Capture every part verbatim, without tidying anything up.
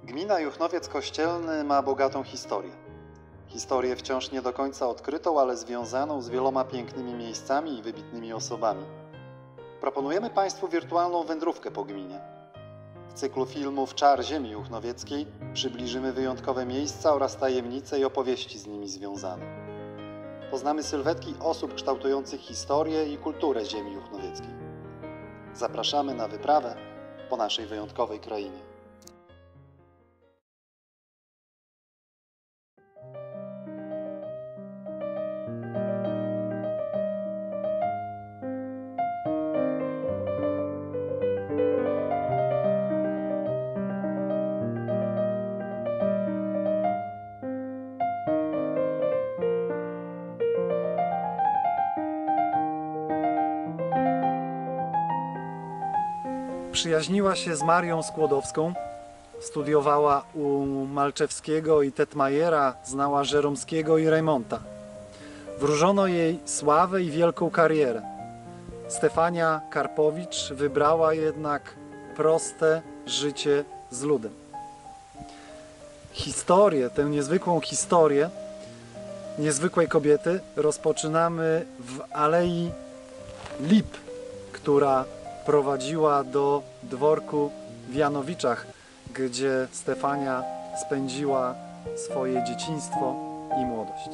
Gmina Juchnowiec Kościelny ma bogatą historię. Historię wciąż nie do końca odkrytą, ale związaną z wieloma pięknymi miejscami i wybitnymi osobami. Proponujemy Państwu wirtualną wędrówkę po gminie. W cyklu filmów Czar Ziemi Juchnowieckiej przybliżymy wyjątkowe miejsca oraz tajemnice i opowieści z nimi związane. Poznamy sylwetki osób kształtujących historię i kulturę ziemi juchnowieckiej. Zapraszamy na wyprawę po naszej wyjątkowej krainie. Przyjaźniła się z Marią Skłodowską, studiowała u Malczewskiego i Tetmajera, znała Żeromskiego i Reymonta. Wróżono jej sławę i wielką karierę. Stefania Karpowicz wybrała jednak proste życie z ludem. Historię, tę niezwykłą historię niezwykłej kobiety rozpoczynamy w Alei Lip, która prowadziła do dworku w Janowiczach, gdzie Stefania spędziła swoje dzieciństwo i młodość.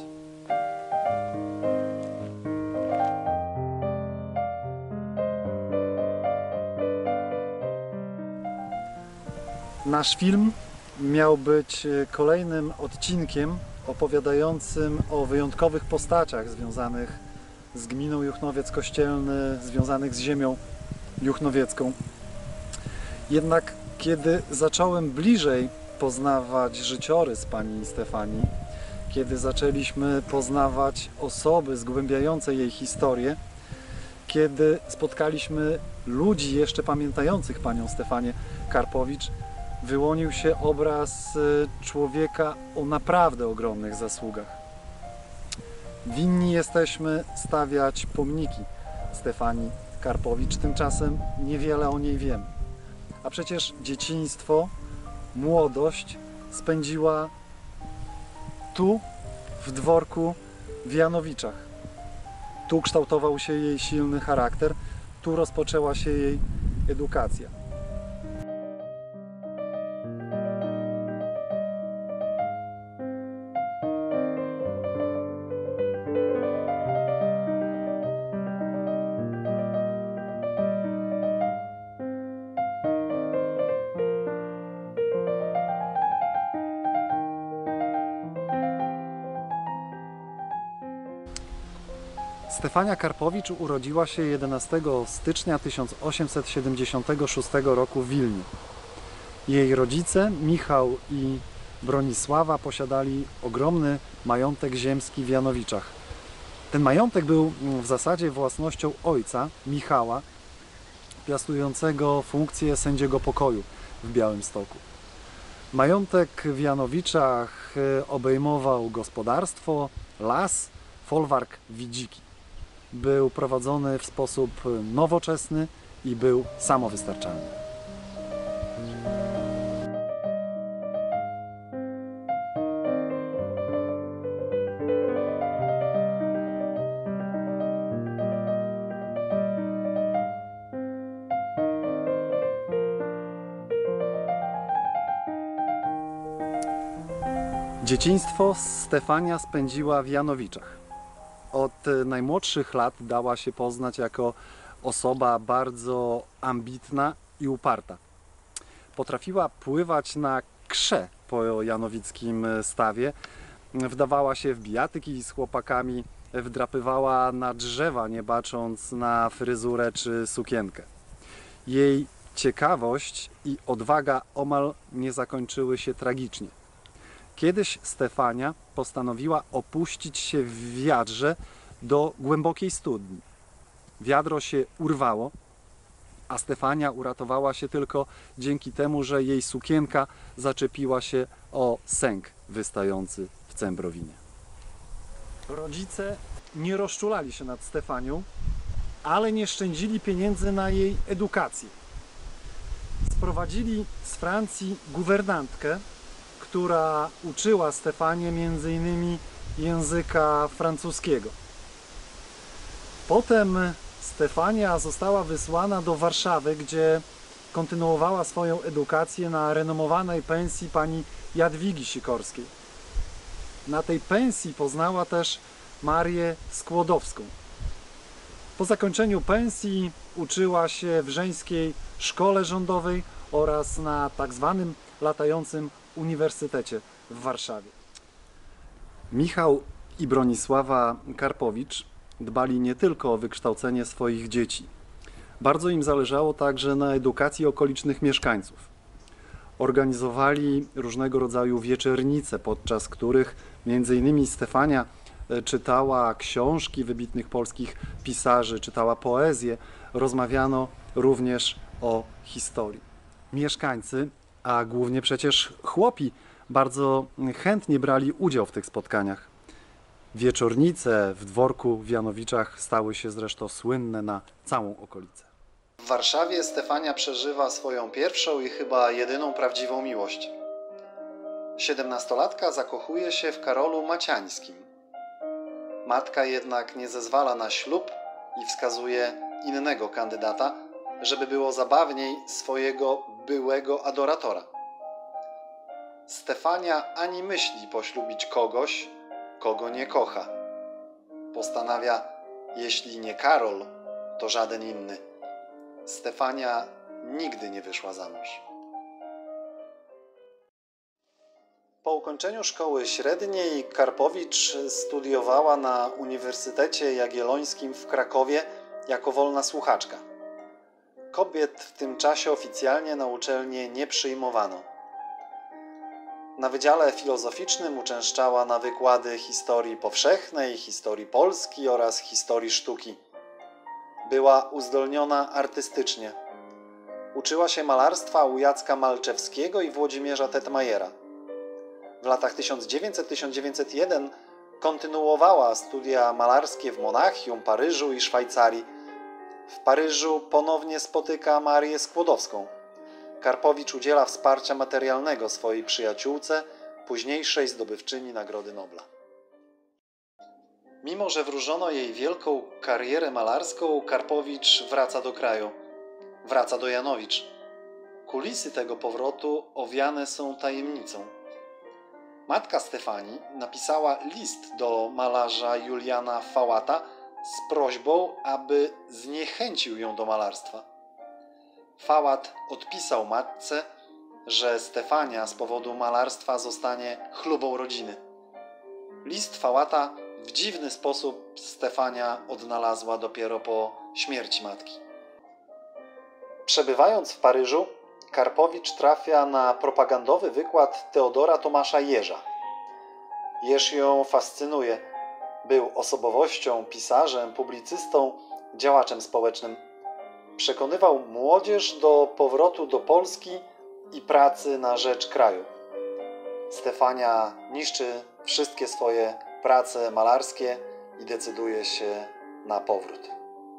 Nasz film miał być kolejnym odcinkiem opowiadającym o wyjątkowych postaciach związanych z gminą Juchnowiec Kościelny, związanych z ziemią juchnowiecką. Jednak kiedy zacząłem bliżej poznawać życiorys pani Stefanii, kiedy zaczęliśmy poznawać osoby zgłębiające jej historię, kiedy spotkaliśmy ludzi jeszcze pamiętających panią Stefanię Karpowicz, wyłonił się obraz człowieka o naprawdę ogromnych zasługach. Winni jesteśmy stawiać pomniki Stefanii Karpowicz, tymczasem niewiele o niej wiemy. A przecież dzieciństwo, młodość spędziła tu, w dworku w Janowiczach. Tu kształtował się jej silny charakter, tu rozpoczęła się jej edukacja. Stefania Karpowicz urodziła się jedenastego stycznia tysiąc osiemset siedemdziesiątego szóstego roku w Wilnie. Jej rodzice, Michał i Bronisława, posiadali ogromny majątek ziemski w Janowiczach. Ten majątek był w zasadzie własnością ojca, Michała, piastującego funkcję sędziego pokoju w Białymstoku. Majątek w Janowiczach obejmował gospodarstwo, las, folwark, widziki. Był prowadzony w sposób nowoczesny i był samowystarczalny. Dzieciństwo Stefania spędziła w Janowiczach. Od najmłodszych lat dała się poznać jako osoba bardzo ambitna i uparta. Potrafiła pływać na krze po janowickim stawie, wdawała się w bijatyki z chłopakami, wdrapywała na drzewa, nie bacząc na fryzurę czy sukienkę. Jej ciekawość i odwaga omal nie zakończyły się tragicznie. Kiedyś Stefania postanowiła opuścić się w wiadrze do głębokiej studni. Wiadro się urwało, a Stefania uratowała się tylko dzięki temu, że jej sukienka zaczepiła się o sęk wystający w Cembrowinie. Rodzice nie rozczulali się nad Stefanią, ale nie szczędzili pieniędzy na jej edukację. sprowadzili z Francji guwernantkę, która uczyła Stefanię między innymi języka francuskiego. Potem Stefania została wysłana do Warszawy, gdzie kontynuowała swoją edukację na renomowanej pensji pani Jadwigi Sikorskiej. Na tej pensji poznała też Marię Skłodowską. Po zakończeniu pensji uczyła się w Żeńskiej Szkole Rządowej oraz na tak zwanym latającym Uniwersytecie w Warszawie. Michał i Bronisława Karpowicz dbali nie tylko o wykształcenie swoich dzieci. Bardzo im zależało także na edukacji okolicznych mieszkańców. Organizowali różnego rodzaju wieczernice, podczas których między innymi Stefania czytała książki wybitnych polskich pisarzy, czytała poezję, rozmawiano również o historii. Mieszkańcy, a głównie przecież chłopi, bardzo chętnie brali udział w tych spotkaniach. Wieczornice w dworku w Janowiczach stały się zresztą słynne na całą okolicę. W Warszawie Stefania przeżywa swoją pierwszą i chyba jedyną prawdziwą miłość. Siedemnastolatka zakochuje się w Karolu Maciańskim. Matka jednak nie zezwala na ślub i wskazuje innego kandydata, żeby było zabawniej, swojego byłego adoratora. Stefania ani myśli poślubić kogoś, kogo nie kocha. Postanawia, jeśli nie Karol, to żaden inny. Stefania nigdy nie wyszła za mąż. Po ukończeniu szkoły średniej Karpowicz studiowała na Uniwersytecie Jagiellońskim w Krakowie jako wolna słuchaczka. Kobiet w tym czasie oficjalnie na uczelnię nie przyjmowano. Na Wydziale Filozoficznym uczęszczała na wykłady historii powszechnej, historii Polski oraz historii sztuki. Była uzdolniona artystycznie. Uczyła się malarstwa u Jacka Malczewskiego i Włodzimierza Tetmajera. W latach tysiąc dziewięćset do tysiąc dziewięćset pierwszego kontynuowała studia malarskie w Monachium, Paryżu i Szwajcarii. W Paryżu ponownie spotyka Marię Skłodowską. Karpowicz udziela wsparcia materialnego swojej przyjaciółce, późniejszej zdobywczyni Nagrody Nobla. Mimo że wróżono jej wielką karierę malarską, Karpowicz wraca do kraju. Wraca do Janowicz. Kulisy tego powrotu owiane są tajemnicą. Matka Stefanii napisała list do malarza Juliana Fałata z prośbą, aby zniechęcił ją do malarstwa. Fałat odpisał matce, że Stefania z powodu malarstwa zostanie chlubą rodziny. List Fałata w dziwny sposób Stefania odnalazła dopiero po śmierci matki. Przebywając w Paryżu, Karpowicz trafia na propagandowy wykład Teodora Tomasza Jerza. Jerz ją fascynuje. Był osobowością, pisarzem, publicystą, działaczem społecznym. Przekonywał młodzież do powrotu do Polski i pracy na rzecz kraju. Stefania niszczy wszystkie swoje prace malarskie i decyduje się na powrót.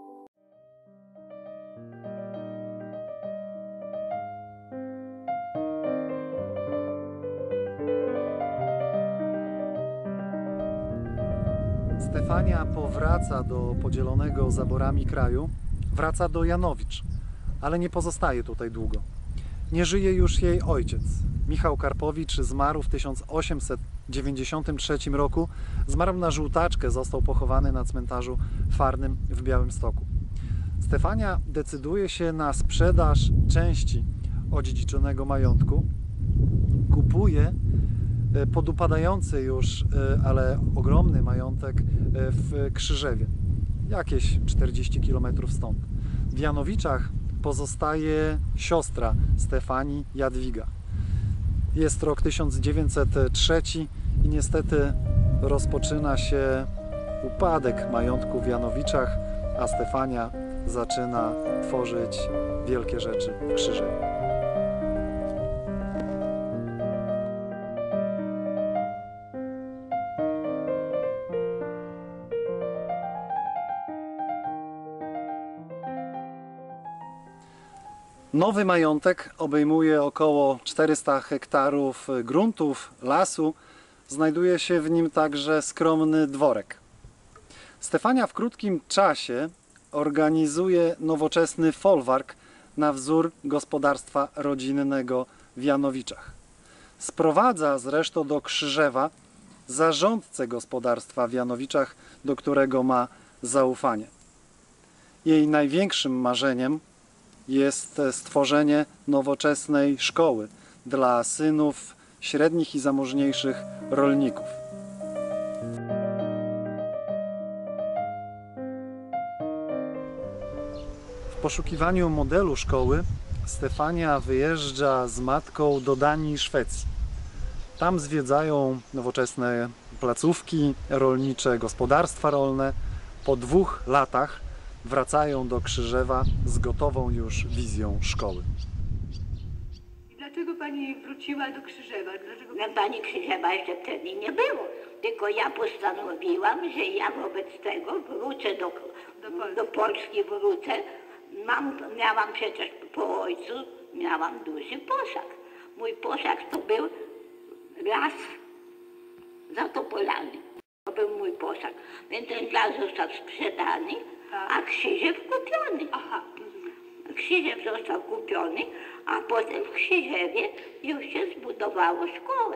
Stefania powraca do podzielonego zaborami kraju, wraca do Janowicz, ale nie pozostaje tutaj długo. Nie żyje już jej ojciec. Michał Karpowicz zmarł w tysiąc osiemset dziewięćdziesiątym trzecim roku. Zmarł na żółtaczkę, został pochowany na cmentarzu Farnym w Białymstoku. Stefania decyduje się na sprzedaż części odziedziczonego majątku. Kupuje podupadający już, ale ogromny majątek w Krzyżewie, jakieś czterdzieści kilometrów stąd. W Janowiczach pozostaje siostra Stefanii, Jadwiga. Jest rok tysiąc dziewięćset trzeci i niestety rozpoczyna się upadek majątku w Janowiczach, a Stefania zaczyna tworzyć wielkie rzeczy w Krzyżewie. Nowy majątek obejmuje około czterysta hektarów gruntów, lasu. Znajduje się w nim także skromny dworek. Stefania w krótkim czasie organizuje nowoczesny folwark na wzór gospodarstwa rodzinnego w Janowiczach. Sprowadza zresztą do Krzyżewa zarządcę gospodarstwa w Janowiczach, do którego ma zaufanie. Jej największym marzeniem jest stworzenie nowoczesnej szkoły dla synów średnich i zamożniejszych rolników. W poszukiwaniu modelu szkoły Stefania wyjeżdża z matką do Danii i Szwecji. Tam zwiedzają nowoczesne placówki rolnicze, gospodarstwa rolne. Po dwóch latach wracają do Krzyżewa z gotową już wizją szkoły. Dlaczego pani wróciła do Krzyżewa? Dlaczego... No, pani Krzyżewa jeszcze wtedy nie było. Tylko ja postanowiłam, że ja wobec tego wrócę do, do, do Polski, wrócę. Mam, miałam przecież po ojcu, miałam duży posag. Mój posag to był las za Topolami. To był mój posag. Więc ten las został sprzedany, a Krzyżew kupiony. Aha. Krzyżew został kupiony, a potem w Krzyżewie już się zbudowało szkołę.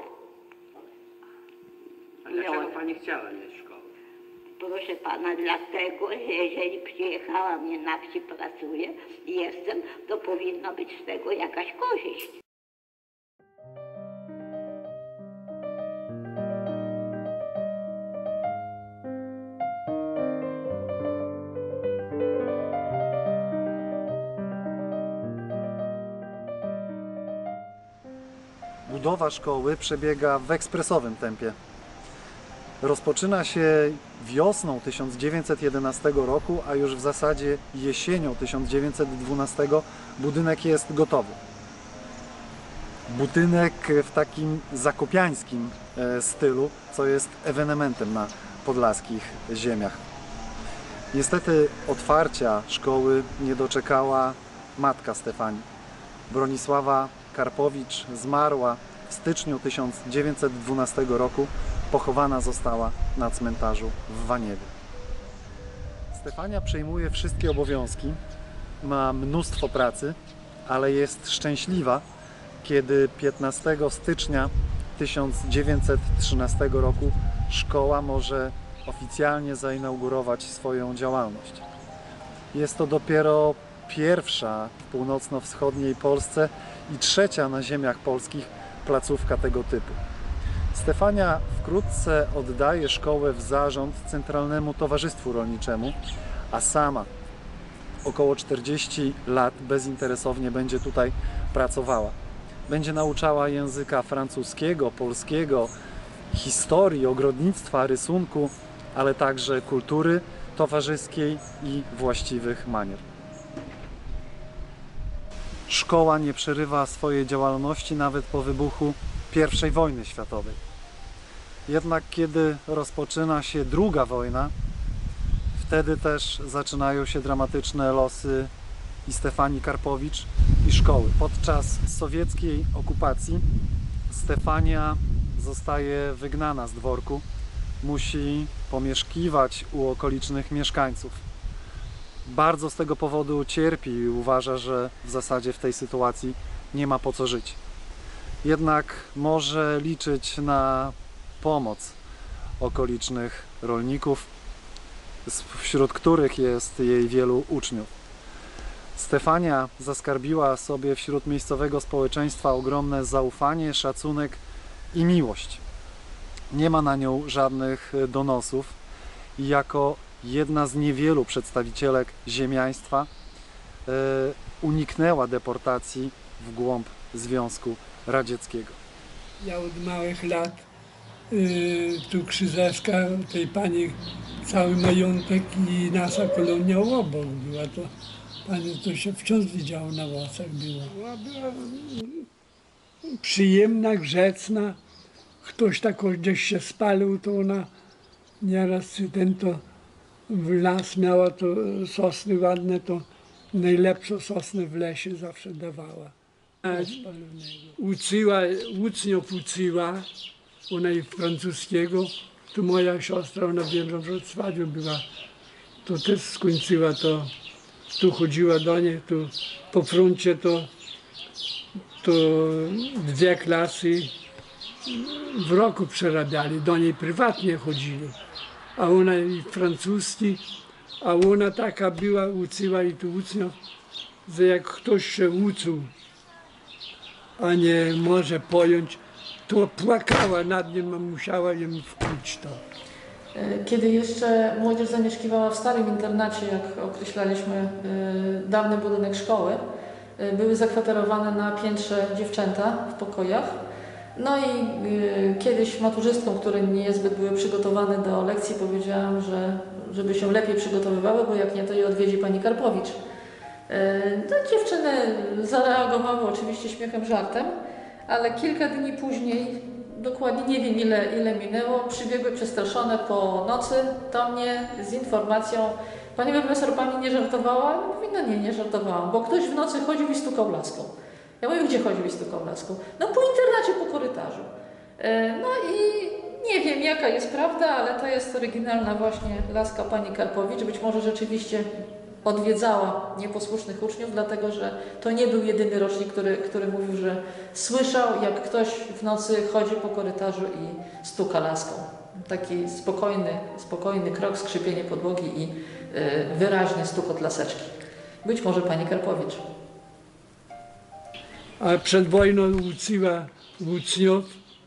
A dlaczego pani chciała mieć szkołę? Proszę pana, dlatego, że jeżeli przyjechałam, nie na wsi pracuję i jestem, to powinna być z tego jakaś korzyść. Budowa szkoły przebiega w ekspresowym tempie. Rozpoczyna się wiosną tysiąc dziewięćset jedenastego roku, a już w zasadzie jesienią tysiąc dziewięćset dwunastego budynek jest gotowy. Budynek w takim zakopiańskim stylu, co jest ewenementem na podlaskich ziemiach. Niestety otwarcia szkoły nie doczekała matka Stefanii. Bronisława Karpowicz zmarła w styczniu tysiąc dziewięćset dwunastego roku. Pochowana została na cmentarzu w Waniewie. Stefania przejmuje wszystkie obowiązki, ma mnóstwo pracy, ale jest szczęśliwa, kiedy piętnastego stycznia tysiąc dziewięćset trzynastego roku szkoła może oficjalnie zainaugurować swoją działalność. Jest to dopiero pierwsza w północno-wschodniej Polsce i trzecia na ziemiach polskich placówka tego typu. Stefania wkrótce oddaje szkołę w zarząd Centralnemu Towarzystwu Rolniczemu, a sama około czterdzieści lat bezinteresownie będzie tutaj pracowała. Będzie nauczała języka francuskiego, polskiego, historii, ogrodnictwa, rysunku, ale także kultury towarzyskiej i właściwych manier. Szkoła nie przerywa swojej działalności nawet po wybuchu pierwszej wojny światowej. Jednak kiedy rozpoczyna się druga wojna, wtedy też zaczynają się dramatyczne losy i Stefanii Karpowicz, i szkoły. Podczas sowieckiej okupacji Stefania zostaje wygnana z dworku, musi pomieszkiwać u okolicznych mieszkańców. Bardzo z tego powodu cierpi i uważa, że w zasadzie w tej sytuacji nie ma po co żyć. Jednak może liczyć na pomoc okolicznych rolników, wśród których jest jej wielu uczniów. Stefania zaskarbiła sobie wśród miejscowego społeczeństwa ogromne zaufanie, szacunek i miłość. Nie ma na nią żadnych donosów i jako jedna z niewielu przedstawicielek ziemiaństwa e, uniknęła deportacji w głąb Związku Radzieckiego. Ja od małych lat y, tu Krzyżewska, tej pani cały majątek i nasza kolonia obok była. To pani to się wciąż widziało na włosach była. Była, była przyjemna, grzeczna. Ktoś tak gdzieś się spalił, to ona nieraz ten to w las miała to sosny ładne, to najlepszą sosnę w lesie zawsze dawała. Uczyła, uczniów uczyła, ona i francuskiego. Tu moja siostra, ona wiem, że w Wrocławiu była, to też skończyła to, tu chodziła do niej, tu po froncie to, to dwie klasy w roku przerabiali, do niej prywatnie chodzili, a ona i francuski, a ona taka była, uczyła i tu uczniów, że jak ktoś się uczył, a nie może pojąć, to płakała nad nim, a musiała im wkłuć to. Kiedy jeszcze młodzież zamieszkiwała w starym internacie, jak określaliśmy dawny budynek szkoły, były zakwaterowane na piętrze dziewczęta w pokojach. No i kiedyś maturzystkom, które niezbyt były przygotowane do lekcji, powiedziałam, że żeby się lepiej przygotowywały, bo jak nie, to je odwiedzi pani Karpowicz. No, dziewczyny zareagowały oczywiście śmiechem, żartem, ale kilka dni później, dokładnie nie wiem ile, ile minęło, przybiegły przestraszone po nocy do mnie z informacją: pani profesor, pani nie żartowała? Ja mówię, no nie, nie żartowałam, bo ktoś w nocy chodził i stukał laską. Ja mówię, gdzie chodził i stukał laską? No po internacie, po korytarzu. No i nie wiem jaka jest prawda, ale to jest oryginalna właśnie laska pani Karpowicz. Być może rzeczywiście odwiedzała nieposłusznych uczniów, dlatego że to nie był jedyny rocznik, który, który mówił, że słyszał, jak ktoś w nocy chodzi po korytarzu i stuka laską. Taki spokojny, spokojny krok, skrzypienie podłogi i y, wyraźny stukot laseczki. Być może pani Karpowicz. A przed wojną uczyła uczniów,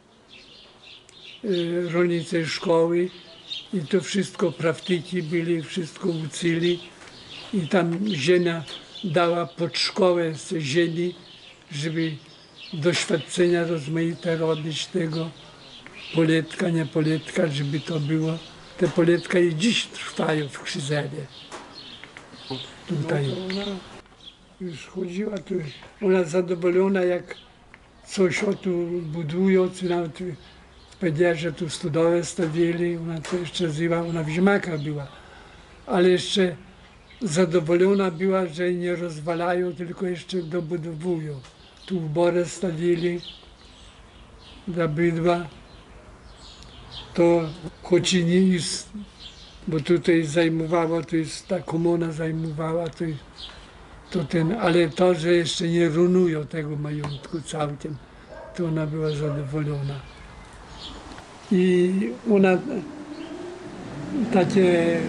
y, rolnicy szkoły i to wszystko praktyki byli, wszystko uczyli. I tam ziemia dała pod szkołę z ziemi, żeby doświadczenia rozmaite robić tego poletka, nie poletka, żeby to było. Te poletka i dziś trwają w Krzyżewie. Tutaj. No ona już chodziła, tu, ona zadowolona, jak coś o tu budują, czy nawet powiedziała, że tu stodołę stawili, ona to jeszcze żyła, ona w ziemakach była, ale jeszcze zadowolona była, że nie rozwalają, tylko jeszcze dobudowują. Tu ubory stawili dla bydła. To choć i nie jest, bo tutaj zajmowała, to jest ta komuna zajmowała, to, to ten, ale to, że jeszcze nie runują tego majątku całkiem, to ona była zadowolona. I ona takie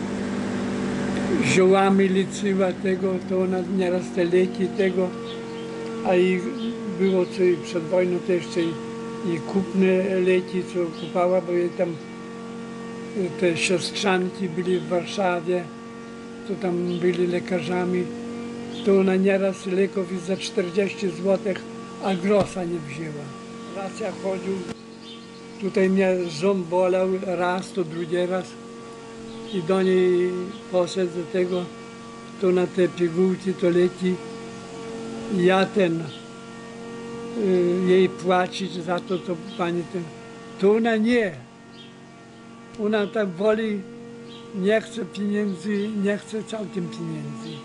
ziołami leczyła tego, to ona nieraz te leki tego, a i było co i przed wojną to jeszcze i, i kupne leki, co kupała, bo jej tam te siostrzanki byli w Warszawie, to tam byli lekarzami, to ona nieraz leków za czterdzieści złotych, a grosza nie wzięła. Raz ja chodził, tutaj mnie ząb bolał, raz, to drugi raz. I do niej poszedł do tego, to na te pigułki, to leki. Ja ten, y, jej płacić za to, to pani ten. To ona nie. Ona tak woli, nie chce pieniędzy, nie chce całkiem pieniędzy.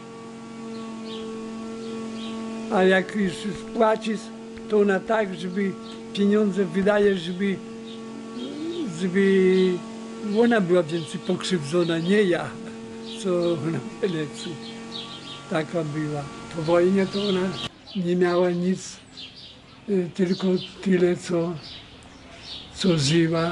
A jak już płacisz, to ona tak, żeby pieniądze wydaje, żeby, żeby ona była więcej pokrzywdzona, nie ja, co ona leczy. Taka była. Po wojnie to ona nie miała nic, tylko tyle, co, co żyła.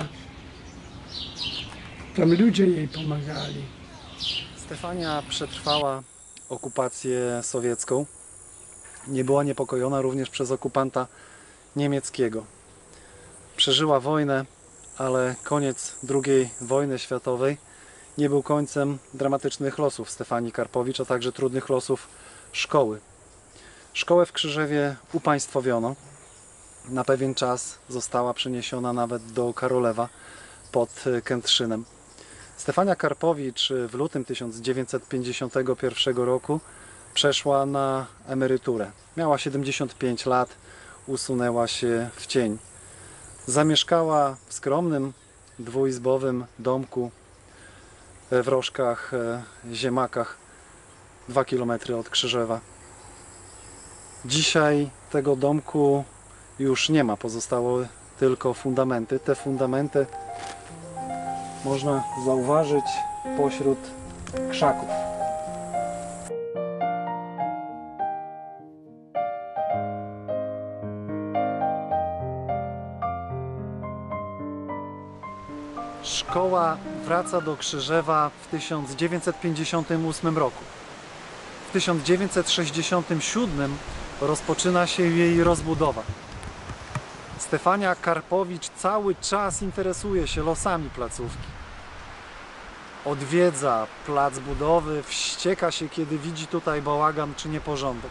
Tam ludzie jej pomagali. Stefania przetrwała okupację sowiecką. Nie była niepokojona również przez okupanta niemieckiego. Przeżyła wojnę, ale koniec drugiej wojny światowej nie był końcem dramatycznych losów Stefanii Karpowicz, a także trudnych losów szkoły. Szkołę w Krzyżewie upaństwowiono. Na pewien czas została przeniesiona nawet do Karolewa pod Kętrzynem. Stefania Karpowicz w lutym tysiąc dziewięćset pięćdziesiątego pierwszego roku przeszła na emeryturę. Miała siedemdziesiąt pięć lat, usunęła się w cień. Zamieszkała w skromnym, dwuizbowym domku w Rożkach, Ziemakach. dwa kilometry od Krzyżewa. Dzisiaj tego domku już nie ma, pozostały tylko fundamenty. Te fundamenty można zauważyć pośród krzaków. Szkoła wraca do Krzyżewa w tysiąc dziewięćset pięćdziesiątym ósmym roku. W tysiąc dziewięćset sześćdziesiątym siódmym rozpoczyna się jej rozbudowa. Stefania Karpowicz cały czas interesuje się losami placówki. Odwiedza plac budowy, wścieka się, kiedy widzi tutaj bałagan czy nieporządek.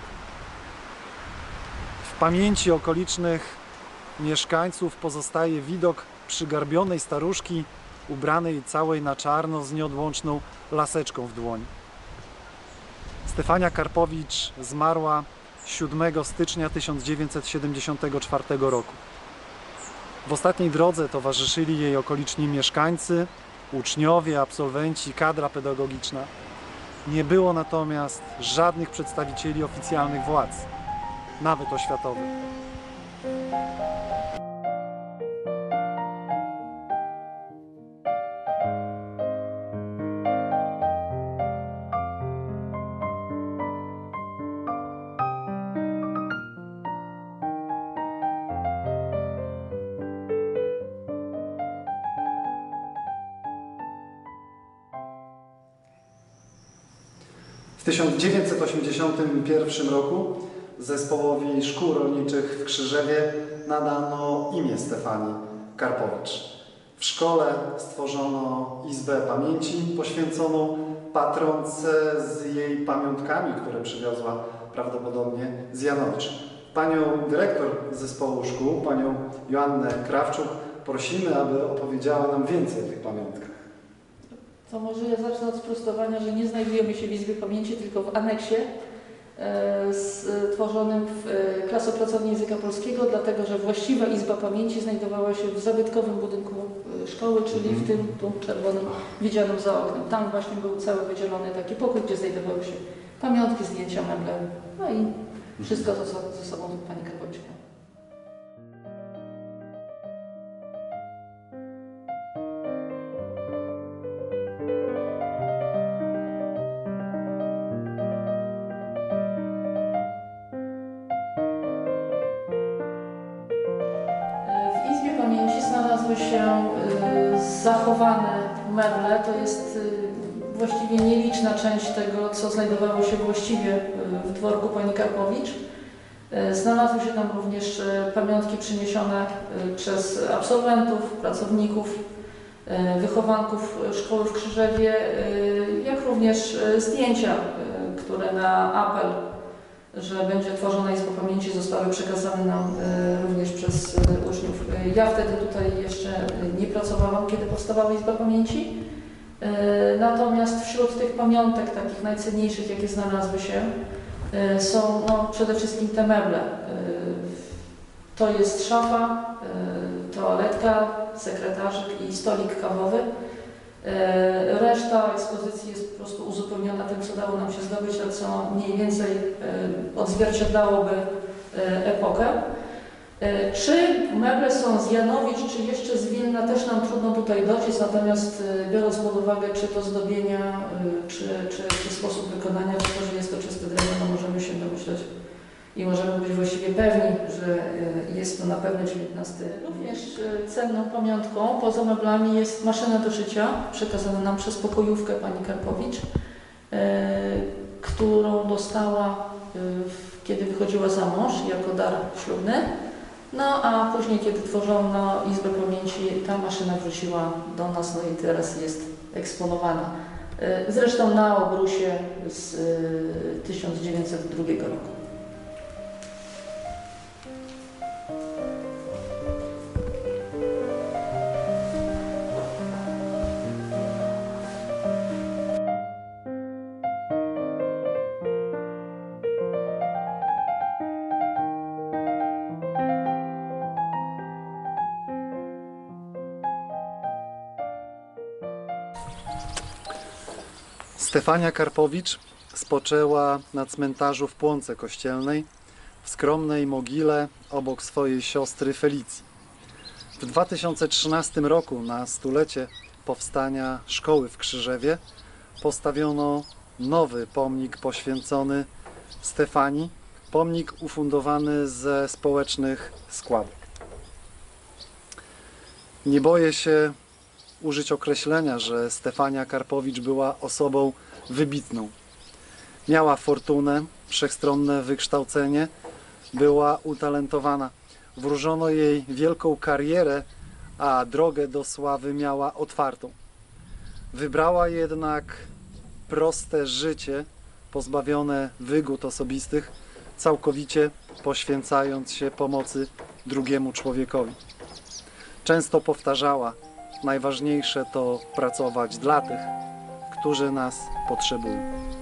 W pamięci okolicznych mieszkańców pozostaje widok przygarbionej staruszki ubranej całej na czarno z nieodłączną laseczką w dłoni. Stefania Karpowicz zmarła siódmego stycznia tysiąc dziewięćset siedemdziesiątego czwartego roku. W ostatniej drodze towarzyszyli jej okoliczni mieszkańcy, uczniowie, absolwenci, kadra pedagogiczna. Nie było natomiast żadnych przedstawicieli oficjalnych władz, nawet oświatowych. W tysiąc dziewięćset osiemdziesiątym pierwszym roku zespołowi szkół rolniczych w Krzyżewie nadano imię Stefanii Karpowicz. W szkole stworzono Izbę Pamięci poświęconą patronce z jej pamiątkami, które przywiozła prawdopodobnie z Janowicz. Panią dyrektor zespołu szkół, panią Joannę Krawczuk, prosimy, aby opowiedziała nam więcej o tych pamiątkach. To może ja zacznę od sprostowania, że nie znajdujemy się w Izbie Pamięci, tylko w aneksie e, stworzonym w e, klasopracowni języka polskiego, dlatego że właściwa Izba Pamięci znajdowała się w zabytkowym budynku e, szkoły, czyli w tym tu czerwonym widzianym za oknem. Tam właśnie był cały wydzielony taki pokój, gdzie znajdowały się pamiątki, zdjęcia, meble, no i wszystko to, co ze sobą pani Karpowicz miała. Znalazły się y, zachowane meble, to jest y, właściwie nieliczna część tego, co znajdowało się właściwie y, w dworku pani Karpowicz. Y, znalazły się tam również y, pamiątki przyniesione y, przez absolwentów, pracowników, y, wychowanków szkoły w Krzyżewie, y, jak również y, zdjęcia, y, które na apel, że będzie tworzona Izba Pamięci, zostały przekazane nam y, również przez y, uczniów. Y, ja wtedy tutaj jeszcze nie pracowałam, kiedy powstawała Izba Pamięci. Y, natomiast wśród tych pamiątek, takich najcenniejszych, jakie znalazły się, y, są no, przede wszystkim te meble. Y, to jest szafa, y, toaletka, sekretarzyk i stolik kawowy. Reszta ekspozycji jest po prostu uzupełniona tym, co dało nam się zdobyć, a co mniej więcej odzwierciedlałoby epokę. Czy meble są z Janowicz, czy jeszcze z Wilna, też nam trudno tutaj dociec, natomiast biorąc pod uwagę, czy to zdobienia, czy, czy, czy sposób wykonania, czy to, że jest to czyste drewno, no możemy się domyśleć i możemy być właściwie pewni, że jest to na pewno dziewiętnasty. Również cenną pamiątką poza meblami jest maszyna do szycia, przekazana nam przez pokojówkę pani Karpowicz, którą dostała, kiedy wychodziła za mąż, jako dar ślubny. No a później, kiedy tworzono Izbę Pamięci, ta maszyna wróciła do nas, no i teraz jest eksponowana. Zresztą na obrusie z tysiąc dziewięćset drugiego roku. Stefania Karpowicz spoczęła na cmentarzu w Płonce Kościelnej, w skromnej mogile obok swojej siostry Felicji. W dwa tysiące trzynastym roku, na stulecie powstania szkoły w Krzyżewie, postawiono nowy pomnik poświęcony Stefanii, pomnik ufundowany ze społecznych składek. Nie boję się użyć określenia, że Stefania Karpowicz była osobą wybitną. Miała fortunę, wszechstronne wykształcenie, była utalentowana. Wróżono jej wielką karierę, a drogę do sławy miała otwartą. Wybrała jednak proste życie, pozbawione wygód osobistych, całkowicie poświęcając się pomocy drugiemu człowiekowi. Często powtarzała, najważniejsze to pracować dla tych, którzy nas potrzebują.